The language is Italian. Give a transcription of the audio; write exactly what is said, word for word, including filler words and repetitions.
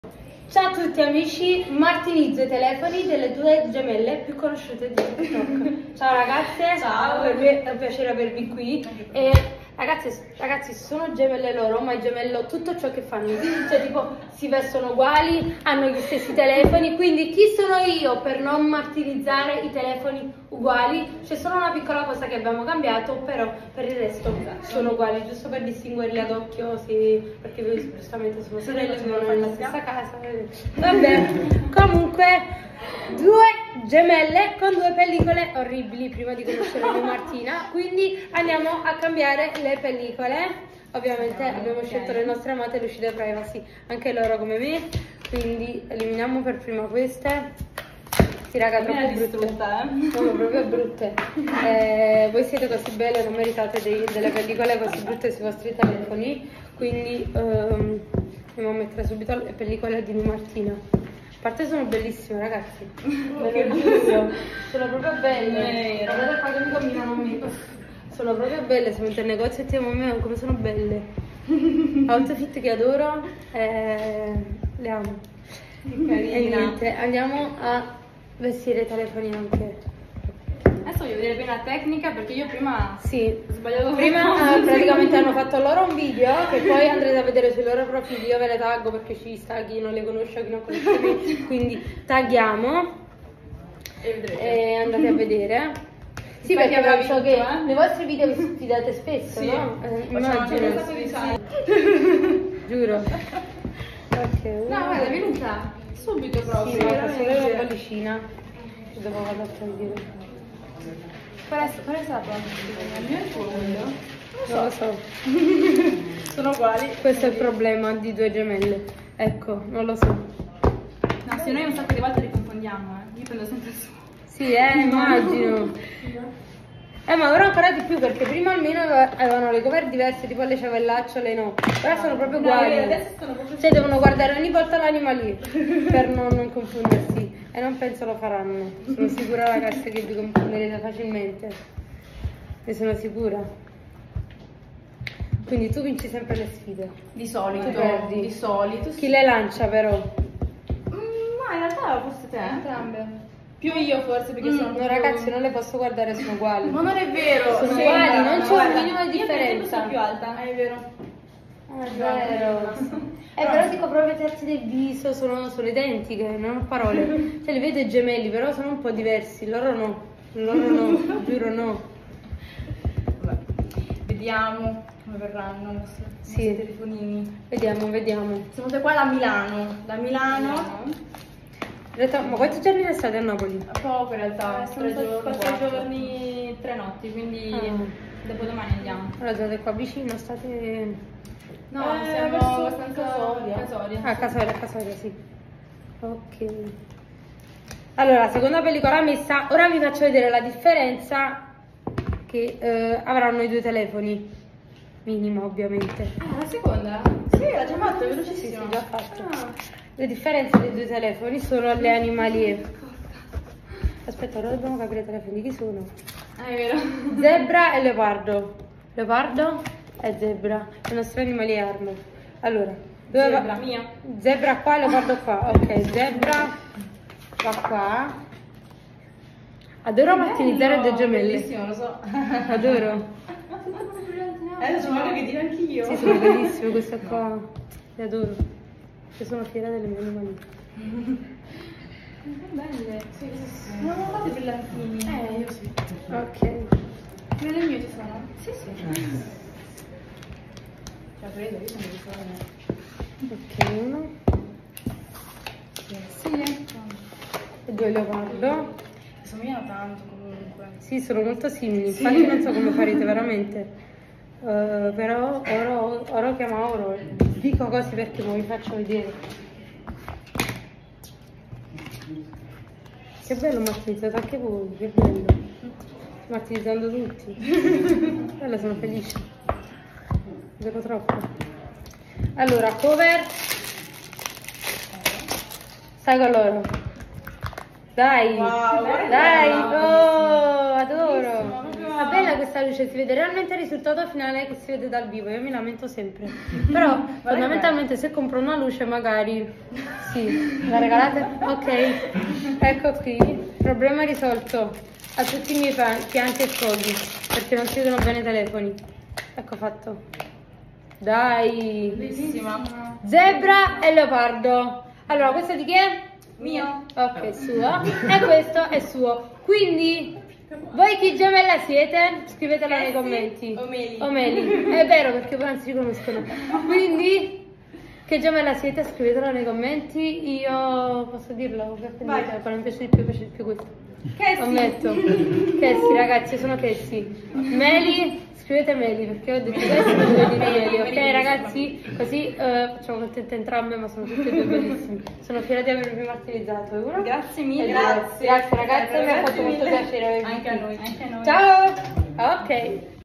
Ciao a tutti amici, martinizzo i telefoni delle due gemelle più conosciute di TikTok. Ciao ragazze, ciao, per me è un piacere avervi qui. E ragazzi, ragazzi, sono gemelle loro, ma è gemello tutto ciò che fanno. Cioè tipo si vestono uguali, hanno gli stessi telefoni, quindi chi sono io per non martirizzare i telefoni uguali? C'è solo una piccola cosa che abbiamo cambiato, però per il resto sono uguali, giusto per distinguerli ad occhio, sì, perché voi giustamente sono sorelle, sono nella stessa casa. Vabbè, comunque due gemelle con due pellicole orribili prima di conoscere mia Martina, quindi andiamo a cambiare le pellicole. Ovviamente abbiamo scelto le nostre amate Lucida Privacy, anche loro come me, quindi eliminiamo per prima queste. Sì raga, troppo brutte, eh? Sono proprio brutte. Eh, voi siete così belle, non meritate dei, delle pellicole così brutte sui vostri telefoni, quindi um, andiamo a mettere subito le pellicole di mia Martina. A parte sono bellissime ragazzi, ve lo giuro, sono proprio belle. Guardate qua che mi combinano me. Sono proprio belle, se metto in negozio e ti amo me, come sono belle. Outfit che adoro, eh, le amo. E niente, andiamo a vestire i telefoni anche. Adesso voglio vedere bene la tecnica perché io prima sì, ho sbagliato. Prima eh, praticamente hanno fatto loro un video che poi andrete a vedere sui loro profili. Io ve le taggo perché ci sta chi non le conosce, chi non conosce me, quindi tagghiamo e, e andate a vedere. Sì, perché abbiamo visto che eh? nei vostri video vi sfidate spesso, sì, no? Eh, immagino. Giuro. Ok. No, guarda, è venuta subito proprio. Sì, ma solo una bollicina. Dopo vado a togliere. Qual è, qual è stata la prossima? Il mio è il fondo? Non lo so. Sono uguali. Questo è il problema di due gemelle. Ecco, non lo so. No, se noi un sacco di volte li confondiamo, eh. Io prendo sempre il suo. Sì, eh, immagino. Eh, ma ora ancora di più perché prima almeno avevano le cover diverse, tipo le ciavellacce, le no. Ora sono proprio uguali. No, adesso sono proprio... Cioè devono guardare ogni volta l'anima lì per non, non confondersi. E non penso lo faranno. Sono sicura ragazze che vi confonderete facilmente. Ne sono sicura. Quindi tu vinci sempre le sfide. Di solito. Tu perdi. Di solito. Chi le lancia però? Mm, ma in realtà forse te. Entrambe. Più io forse perché mm, sono no ragazzi non le posso guardare, sono uguali. Ma non è vero, sono sì, uguali, no, non c'è un minimo di differenza. Io sono più alta, è vero. Ah, è vero. Eh, però dico proprio i tratti del viso sono, sono identiche, non ho parole. Cioè li vedo i gemelli, però sono un po' diversi, loro no. Loro no, giuro no. Vabbè. Vediamo come verranno i nostri sì. telefonini. Vediamo, vediamo. Siamo qua da Milano. Da Milano. Milano. In realtà, ma quanti giorni restate a Napoli? Poco in realtà, sono stati quattro giorni, tre notti, quindi ah. dopo domani andiamo. Allora state qua vicino, state... No, eh, siamo abbastanza Casoria. Casoria. Ah, Casoria, Casoria, sì. Ok. Allora, la seconda pellicola messa, ora vi faccio vedere la differenza che eh, avranno i due telefoni. Minimo, ovviamente. Ah, la seconda? Sì, l'ha già fatto, è velocissimo. Sì, sì, già fatto. Ah. Le differenze dei due telefoni sono le animalie. Aspetta, ora dobbiamo capire i telefoni chi sono. Ah, è vero. Zebra e leopardo. Leopardo e zebra. Le nostre animali armo. Allora, dove zebra va? Mia. Zebra qua e leopardo qua. Ok, zebra va qua. Adoro martinizzare due gemelle. Bellissimo, lo so. Adoro. Adesso ci voglio che dire anch'io. Sì, sono bellissime queste qua. Le adoro. Io sono fiera delle mie animali. Belle, sì, sì, sì. Non ho fatto i brillantini. Eh, io sì. Ok. Nelle mie ci sono? Sì, sì. Cioè, credo, io sono di sono. Ok, uno. Sì. E due leopardo. Somigliano tanto comunque. Sì, sono molto simili. Sì. Infatti non so come farete veramente. Uh, però oro, oro chiama oro. Dico così perché non vi faccio vedere. Che bello martirizzate anche voi, che bello. Martirizzando tutti. Bella, sono felice. Vedo troppo. Allora, cover. Stai con loro. Dai, wow, dai, oh, adoro. Va bene questa questa luce si vede realmente il risultato finale che si vede dal vivo, io mi lamento sempre. Però fondamentalmente se compro una luce magari sì, la regalate? Ok, ecco qui, problema risolto a tutti i miei pa- pianti e sfoghi, perché non si vedono bene i telefoni. Ecco fatto. Dai! Bellissima. Zebra e leopardo. Allora, questo di chi è? Mio. Ok, suo. E questo è suo. Quindi, voi chi gemella siete? Scrivetelo nei Essi commenti. o Meli? O Meli. È vero, perché poi non si riconoscono. Quindi, che gemella siete? Scrivetelo nei commenti. Io posso dirlo? Perché Vai. mi piace di più, mi piace di più questo. Cassie. Ammetto. Cassie, ragazzi, sono Cassie. Meli, scrivete Meli, perché ho detto Cassie, non devo dire Meli, ok ragazzi? Così eh, facciamo contente entrambe, ma sono tutte e due bellissime. Sono fiera di avervi martirizzato. Uno? Grazie mille. E due. Grazie ragazzi, mi ha fatto molto mille. piacere avervi Anche a qui. noi. Anche a noi. Ciao! Ok.